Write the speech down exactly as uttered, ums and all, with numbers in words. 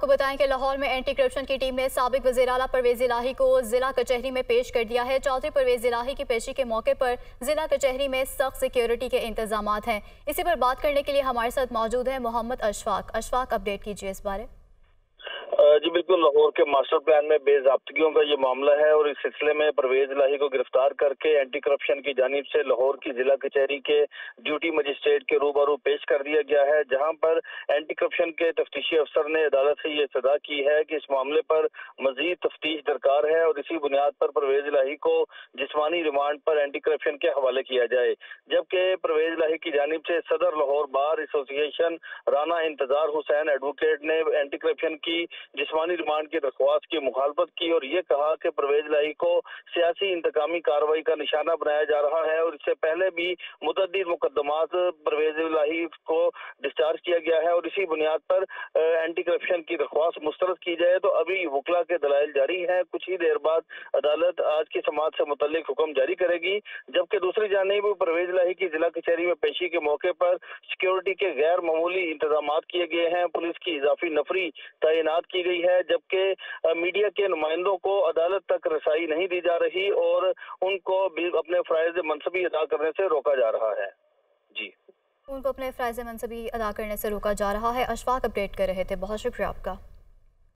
आपको बताएं कि लाहौर में एंटी करप्शन की टीम ने साबिक वज़ीर आला परवेज इलाही को जिला कचहरी में पेश कर दिया है। चौधरी परवेज इलाही की पेशी के मौके पर जिला कचहरी में सख्त सिक्योरिटी के इंतजाम हैं। इसी पर बात करने के लिए हमारे साथ मौजूद है मोहम्मद अशफाक। अशफाक, अपडेट कीजिए इस बारे। जी बिल्कुल, लाहौर के मास्टर प्लान में बेज़ाब्तगियों का ये मामला है और इस सिलसिले में परवेज इलाही को गिरफ्तार करके एंटी करप्शन की जानिब से लाहौर की जिला कचहरी के ड्यूटी मजिस्ट्रेट के रूबरू पेश कर दिया गया है, जहां पर एंटी करप्शन के तफ्तीशी अफसर ने अदालत से ये सदा की है कि इस मामले पर मजीद तफ्तीश दरकार है और इसी बुनियाद पर परवेज इलाही को जिस्मानी रिमांड पर एंटी करप्शन के हवाले किया जाए। जबकि परवेज इलाही की जानिब से सदर लाहौर बार एसोसिएशन राना इंतजार हुसैन एडवोकेट ने एंटी करप्शन की जिस्मानी रिमांड की दरख्वास्त की मुखालफत की और ये कहा कि परवेज इलाही को सियासी इंतकामी कार्रवाई का निशाना बनाया जा रहा है और इससे पहले भी मुतअद्दिद मुकदमात परवेज इलाही को डिस्चार्ज किया गया है और इसी बुनियाद पर एंटी करप्शन की दरख्वास्त मुस्तरद की जाए तो अभी वकला के दलाइल जारी हैं। कुछ ही देर बाद अदालत आज की समाअत से मुतल्लिक हुक्म जारी करेगी, जबकि दूसरी जानिब परवेज इलाही की जिला कचहरी में पेशी के मौके पर सिक्योरिटी के गैर मामूली इंतजाम किए गए हैं। पुलिस की इजाफी नफरी तैनात की गई है, जबकि मीडिया के नुमाइंदों को अदालत तक रसाई नहीं दी जा रही और उनको भी अपने फराइज मनसबी अदा करने से रोका जा रहा है। जी, उनको अपने फराइज मनसबी अदा करने से रोका जा रहा है। अशफाक, अपडेट कर रहे थे, बहुत शुक्रिया आपका।